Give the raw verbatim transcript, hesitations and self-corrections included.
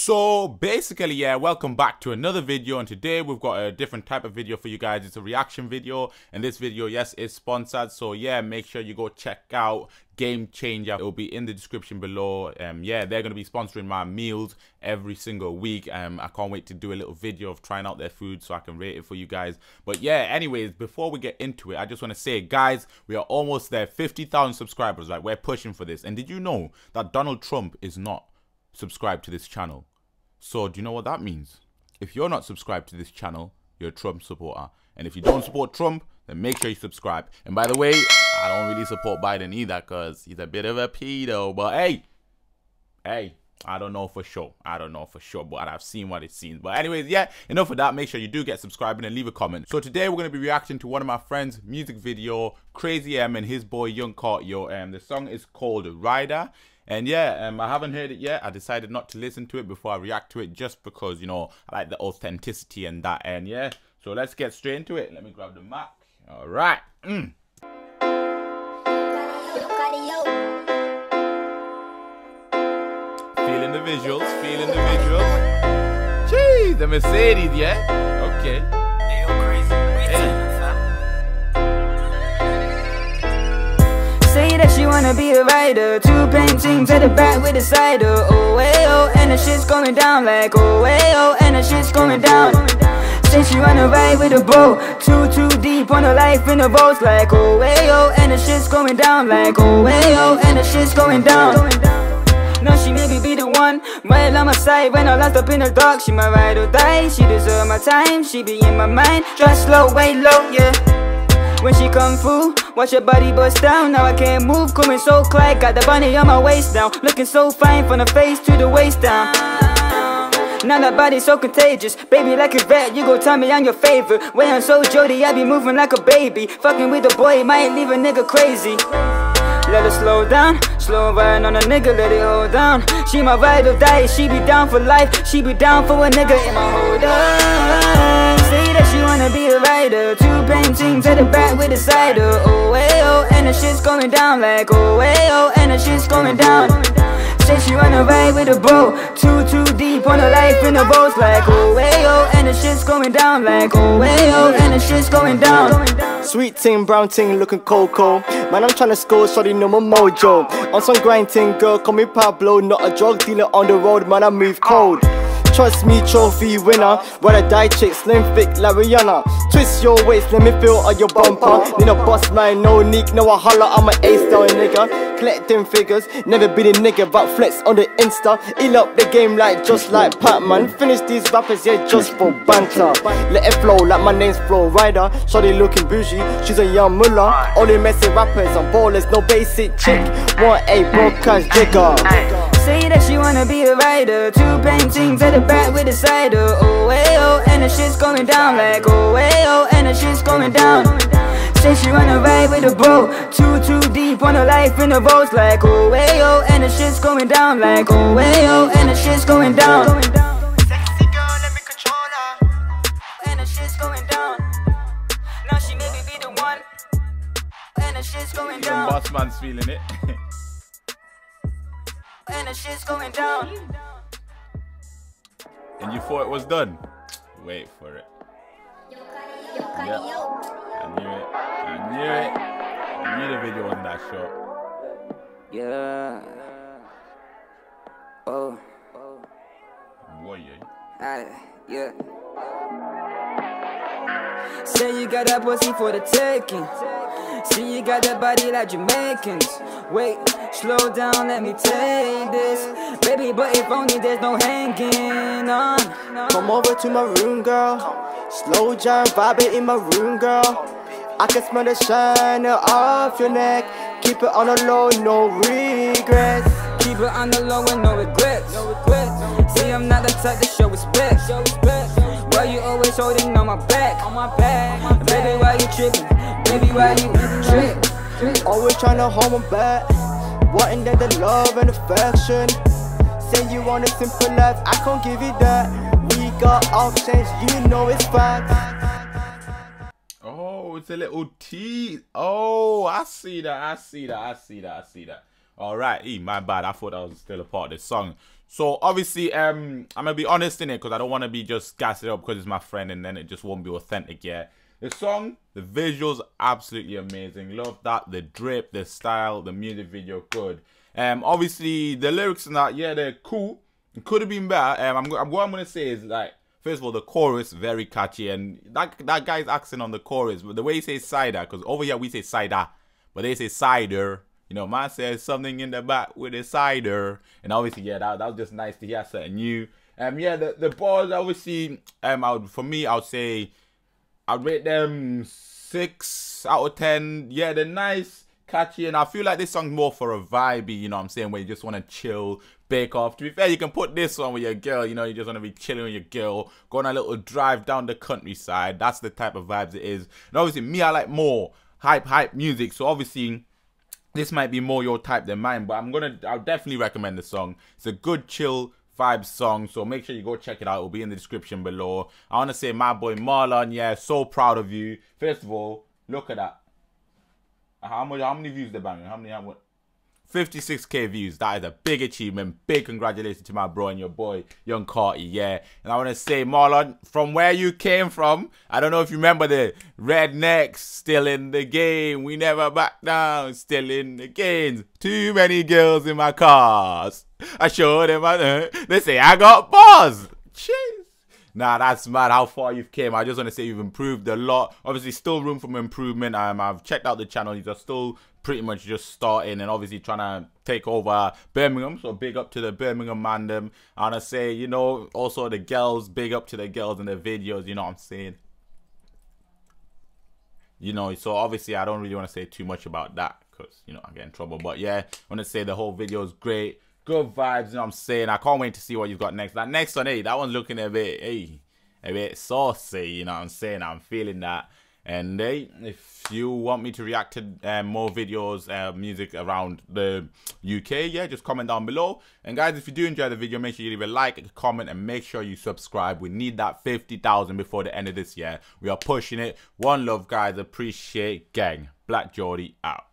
So basically, yeah, welcome back to another video, and today we've got a different type of video for you guys. It's a reaction video, and this video, yes, is sponsored. So yeah, make sure you go check out Game Changer. It will be in the description below. Um yeah, they're going to be sponsoring my meals every single week. um I can't wait to do a little video of trying out their food so I can rate it for you guys. But yeah, anyways, before we get into it, I just want to say, guys, we are almost there. Fifty thousand subscribers. Like, we're pushing for this. And did you know that Donald Trump is not subscribe to this channel? So do you know what that means? If you're not subscribed to this channel, you're a Trump supporter. And if you don't support Trump, then make sure you subscribe. And by the way, I don't really support Biden either, because he's a bit of a pedo. But hey, hey, I don't know for sure. I don't know for sure, but I've seen what it seems. But anyways, yeah, enough of that. Make sure you do get subscribed and leave a comment. So today we're going to be reacting to one of my friends' music video, Crazy M and his boy Young Cartio. And the song is called Rider. And yeah, um, I haven't heard it yet. I decided not to listen to it before I react to it, just because, you know, I like the authenticity and that. And yeah, so let's get straight into it. Let me grab the mic. All right. Mm. Feeling the visuals, feeling the visuals. Jeez, the Mercedes, yeah? Okay. That she wanna be a writer. Two paintings at the back with a cider. Oh, hey, oh, and the shit's going down like oh, hey, oh, and the shit's going down. Say she wanna ride with a bow. Too, too deep on her life in the boats like oh, hey, oh, and the shit's going down like oh, hey, oh, and the shit's going down. No, she maybe be the one right on my side when I lost up in the dark. She my ride or die. She deserve my time. She be in my mind. Just slow, way low, yeah. When she come through, watch her body bust down. Now I can't move, coming so quick. Got the bunny on my waist down. Looking so fine from the face to the waist down. Now that body's so contagious. Baby like a vet, you go tell me I'm your favorite. Way I'm so Jody, I be moving like a baby. Fucking with a boy, might leave a nigga crazy. Let her slow down, slow riding on a nigga, let it hold down. She my ride or die, she be down for life. She be down for a nigga in my holder. Say that she wanna be a writer. Two paintings at the back with a cider. Oh, hey, oh, and the shit's going down like oh, hey, oh, and the shit's going down. Say she wanna ride with a bow. Too, too deep on her life in the boats like oh, hey, oh, and the shit's going down like oh, hey, oh, and the shit's going down. Sweet ting, brown ting, looking cocoa. Man, I'm tryna score, sorry, no more mojo. On some grind ting, girl, call me Pablo. Not a drug dealer on the road, man, I move cold. Trust me, trophy winner. When I die, chick, slim, thick like Rihanna. Twist your waist, let me feel on your bumper. Need a boss man, no nick, no a holler. I'm an A-star nigga. Collecting figures, never be the nigga, but flex on the Insta. Eat up the game like just like Pac-Man. Finish these rappers, yeah, just for banter. Let it flow like my name's Flow Rider. Shorty looking bougie, she's a young mullah. Only messy rappers and ballers, no basic chick. Want a broadcast jigger. Say that she wanna be a writer. Two paintings at the back with a cider. Oh, hey, oh, and the shit's going down like oh, hey, oh, and the shit's going down. Say she wanna ride with a bow. Too, too deep on her life in the boats like oh, hey, oh, and the shit's going down like oh, hey, oh, and the shit's going down. Sexy girl, let me control her. And the shit's going down. Now she maybe be the one. And the shit's going down. Young boss man's feeling it. And the shit's going down. And you thought it was done? Wait for it. Yep. I knew it. I knew it. I knew the video wasn't that short. Yeah. Oh. Boy, yeah. Uh, yeah. Say you got that pussy for the taking. See you got that body like Jamaicans. Wait, slow down, let me take this. Baby, but if only there's no hanging on. Come over to my room, girl. Slow jam, vibe in my room, girl. I can smell the shine off your neck. Keep it on the low, no regrets. Keep it on the low and no regrets. No regrets. See, I'm not the type to show respect. Show respect. Why you always holding on my back? On my back. Baby, why you tripping? Baby, why you trip? Always tryna hold my back. Wanting that the love and affection. Say you want a simple life, I can't give you that. We got options, you know it's facts. Oh, it's a little tease. Oh, I see that. I see that. I see that. I see that. All right, e my bad. I thought that was still a part of the song. So obviously, um, I'm gonna be honest in it because I don't want to be just gassing it up because it's my friend and then it just won't be authentic yet. The song, the visuals, absolutely amazing. Love that. The drip, the style, the music video, good. Um, obviously the lyrics and that, yeah, they're cool. It could have been better. Um, I'm, I'm what I'm gonna say is like, first of all, the chorus very catchy, and that that guy's accent on the chorus, but the way he says cider, because over here we say cider, but they say cider. You know, man says something in the back with a cider, and obviously, yeah, that, that was just nice to hear something new. Um, yeah, the the bars, obviously, um, I would, for me, I would say, I'd rate them six out of ten. Yeah, they're nice, catchy, and I feel like this song's more for a vibey. You know what I'm saying, where you just want to chill, bake off. To be fair, you can put this on with your girl. You know, you just want to be chilling with your girl, go on a little drive down the countryside. That's the type of vibes it is. And obviously, me, I like more hype, hype music. So obviously, this might be more your type than mine, but I'm gonna, I'll definitely recommend the song. It's a good chill vibe song, so make sure you go check it out. It'll be in the description below. I want to say, my boy Marlon, yeah, so proud of you. First of all, look at that. How much? How many views the bang? How many? How much? fifty-six K views. That is a big achievement. Big congratulations to my bro and your boy, Young Carti, yeah. And I want to say, Marlon, from where you came from, I don't know if you remember the rednecks, still in the game. We never back down, still in the games. Too many girls in my cars. I showed them, I, they say I got bars. Cheers. Nah, that's mad how far you've came. I just want to say you've improved a lot. Obviously, still room for improvement. Um, I've checked out the channel. You're still pretty much just starting and obviously trying to take over Birmingham. So big up to the Birmingham man them. I want to say, you know, also the girls, big up to the girls in the videos. You know what I'm saying? You know, so obviously I don't really want to say too much about that because, you know, I get in trouble. But yeah, I want to say the whole video is great. Good vibes, you know what I'm saying? I can't wait to see what you've got next. That next one, hey, that one's looking a bit, hey, a bit saucy, you know what I'm saying? I'm feeling that. And hey, if you want me to react to um, more videos, uh, music around the U K, yeah, just comment down below. And guys, if you do enjoy the video, make sure you leave a like, a comment, and make sure you subscribe. We need that fifty thousand before the end of this year. We are pushing it. One love, guys. Appreciate, gang. Black Jordy out.